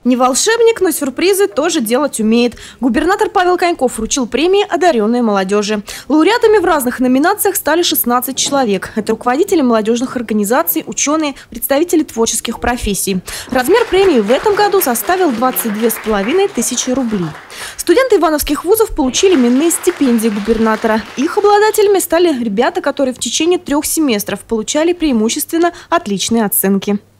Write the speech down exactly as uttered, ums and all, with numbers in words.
Не волшебник, но сюрпризы тоже делать умеет. Губернатор Павел Коньков вручил премии одаренной молодежи. Лауреатами в разных номинациях стали шестнадцать человек. Это руководители молодежных организаций, ученые, представители творческих профессий. Размер премии в этом году составил двадцать две с половиной тысячи рублей. Студенты ивановских вузов получили именные стипендии губернатора. Их обладателями стали ребята, которые в течение трех семестров получали преимущественно отличные оценки.